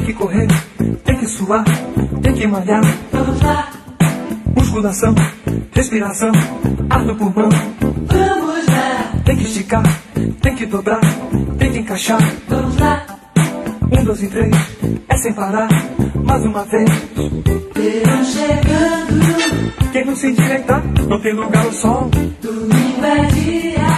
que correr, tem que suar, tem que malhar. Vamos lá, Musculação, respiração, ar no pulmão. vamos lá, Tem que esticar, tem que dobrar, tem que encaixar. vamos lá. 1, 2 e 3, é sem parar, mais uma vez. Verão chegando, Quem não se endireitar, não tem lugar ao sol. domingo é dia